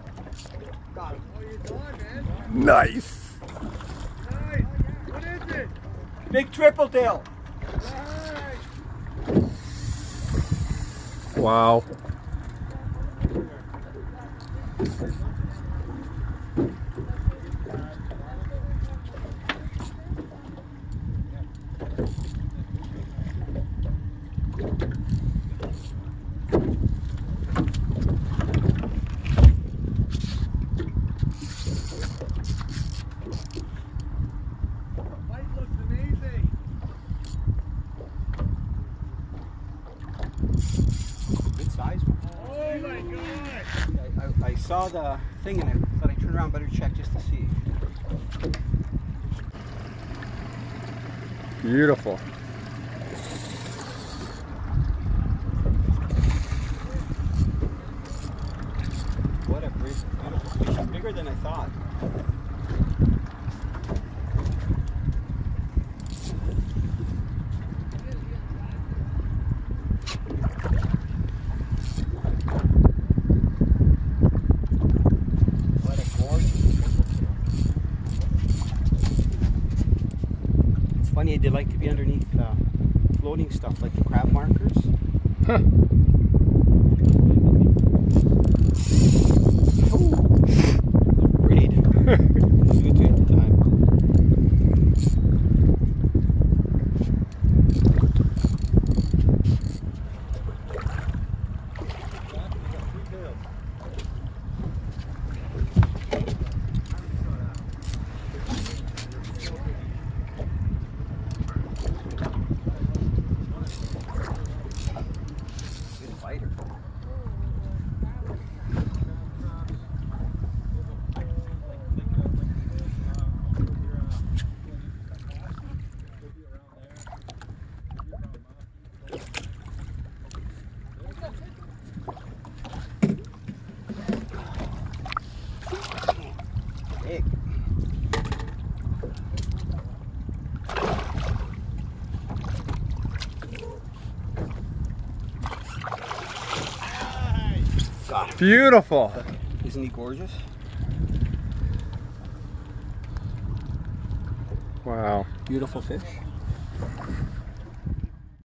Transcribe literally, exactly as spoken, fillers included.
Got him. Oh, you're gone, man. Nice. Nice. What is it? Big tripletail. Nice. Wow. I saw the thing and I thought I'd turn around, better check just to see. Beautiful. What a great, beautiful fish. It's bigger than I thought. Funny, they like to be underneath uh, floating stuff like the crab markers. Huh. Braid. Do it at the time. Big. God. Beautiful. Isn't he gorgeous? Wow. Beautiful fish.